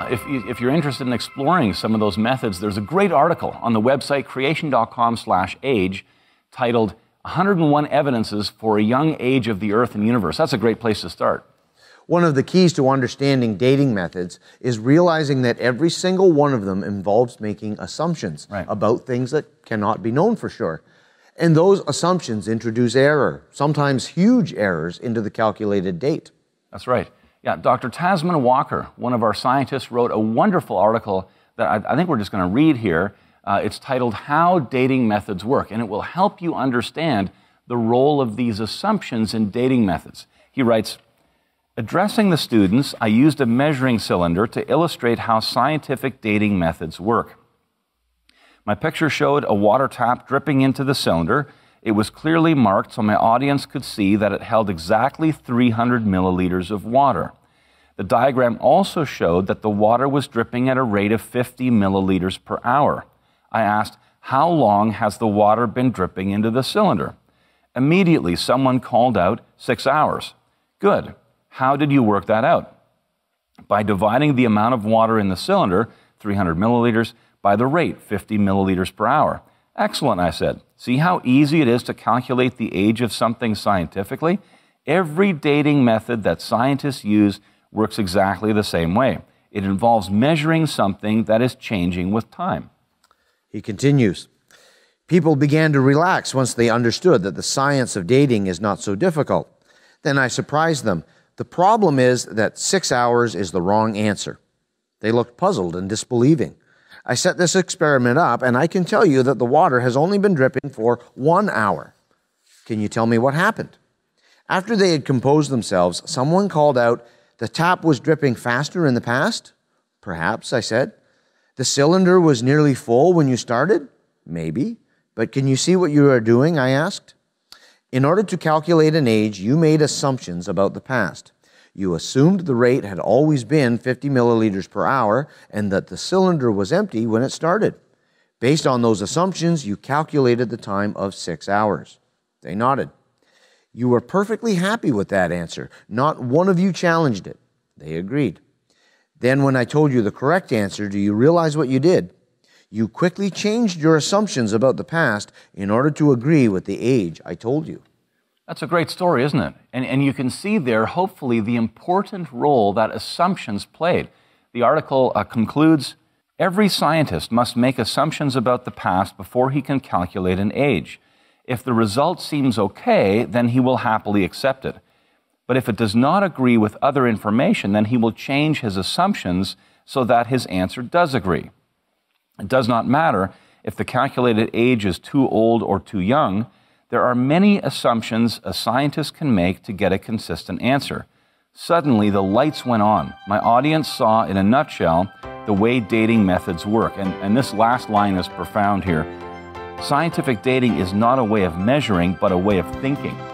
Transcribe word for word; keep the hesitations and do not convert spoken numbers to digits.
If, you, if you're interested in exploring some of those methods, there's a great article on the website creation dot com slash age titled one hundred and one Evidences for a Young Age of the Earth and Universe. That's a great place to start. One of the keys to understanding dating methods is realizing that every single one of them involves making assumptions right. about things that cannot be known for sure. And those assumptions introduce error, sometimes huge errors, into the calculated date. That's right. Yeah, Doctor Tasman Walker, one of our scientists, wrote a wonderful article that I, I think we're just going to read here. Uh, it's titled How Dating Methods Work, and it will help you understand the role of these assumptions in dating methods. He writes, addressing the students, I used a measuring cylinder to illustrate how scientific dating methods work. My picture showed a water tap dripping into the cylinder. It was clearly marked so my audience could see that it held exactly three hundred milliliters of water. The diagram also showed that the water was dripping at a rate of fifty milliliters per hour. I asked, how long has the water been dripping into the cylinder? Immediately, someone called out, six hours. Good. How did you work that out? By dividing the amount of water in the cylinder, three hundred milliliters, by the rate, fifty milliliters per hour. Excellent, I said. See how easy it is to calculate the age of something scientifically? Every dating method that scientists use works exactly the same way. It involves measuring something that is changing with time. He continues, people began to relax once they understood that the science of dating is not so difficult. Then I surprised them. The problem is that six hours is the wrong answer. They looked puzzled and disbelieving. I set this experiment up, and I can tell you that the water has only been dripping for one hour. Can you tell me what happened? After they had composed themselves, someone called out, the tap was dripping faster in the past? Perhaps, I said. The cylinder was nearly full when you started? Maybe. But can you see what you are doing? I asked. In order to calculate an age, you made assumptions about the past. You assumed the rate had always been fifty milliliters per hour and that the cylinder was empty when it started. Based on those assumptions, you calculated the time of six hours. They nodded. You were perfectly happy with that answer. Not one of you challenged it. They agreed. Then when I told you the correct answer, do you realize what you did? You quickly changed your assumptions about the past in order to agree with the age I told you. That's a great story, isn't it? And, and you can see there, hopefully, the important role that assumptions played. The article uh, concludes, every scientist must make assumptions about the past before he can calculate an age. If the result seems okay, then he will happily accept it. But if it does not agree with other information, then he will change his assumptions so that his answer does agree. It does not matter if the calculated age is too old or too young. There are many assumptions a scientist can make to get a consistent answer. Suddenly, the lights went on. My audience saw, in a nutshell, the way dating methods work. And, and this last line is profound here. Scientific dating is not a way of measuring, but a way of thinking.